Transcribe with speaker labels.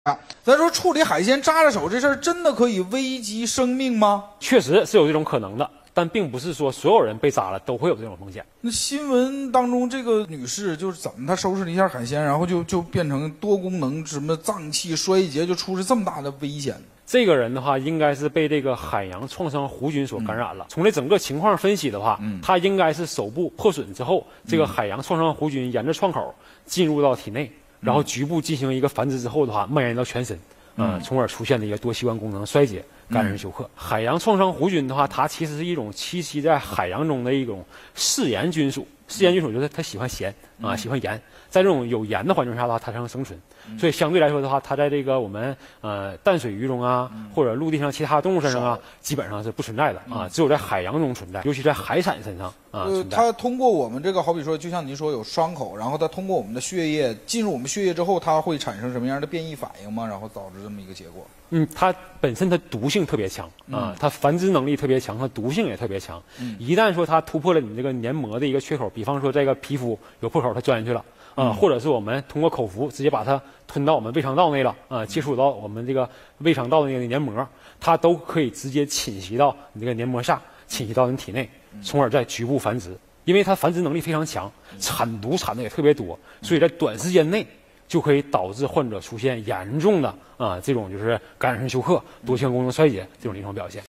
Speaker 1: 咱说处理海鲜扎着手这事儿，真的可以危及生命吗？
Speaker 2: 确实是有这种可能的，但并不是说所有人被扎了都会有这种风险。
Speaker 1: 那新闻当中这个女士就是怎么她收拾了一下海鲜，然后就变成多功能什么脏器衰竭，就出示这么大的危险。
Speaker 2: 这个人的话，应该是被这个海洋创伤弧菌所感染了。从这整个情况分析的话，他应该是手部破损之后，这个海洋创伤弧菌沿着创口进入到体内，然后局部进行一个繁殖之后的话，蔓延到全身，从而出现的一个多器官功能衰竭、感染休克。海洋创伤弧菌的话，它其实是一种栖息在海洋中的一种嗜盐菌属。嗜盐菌属就是它喜欢咸喜欢盐，在这种有盐的环境下的话，它才能生存。所以相对来说的话，它在这个我们淡水鱼中啊，或者陆地上其他动物身上啊，基本上是不存在的只有在海洋中存在，尤其在海产身上存在。
Speaker 1: 它通过我们这个，好比说，就像您说有伤口，然后它通过我们的血液进入我们血液之后，它会产生什么样的变异反应吗？然后导致这么一个结果？
Speaker 2: 它本身它毒性特别强它繁殖能力特别强，它毒性也特别强。一旦说它突破了你这个黏膜的一个缺口，比方说这个皮肤有破口，它钻进去了或者是我们通过口服直接把它吞到我们胃肠道内了接触到我们这个胃肠道的那个黏膜，它都可以直接侵袭到你这个黏膜下，侵袭到你体内，从而在局部繁殖。因为它繁殖能力非常强，产毒产的也特别多，所以在短时间内就可以导致患者出现严重的这种就是感染性休克、多器官功能衰竭这种临床表现。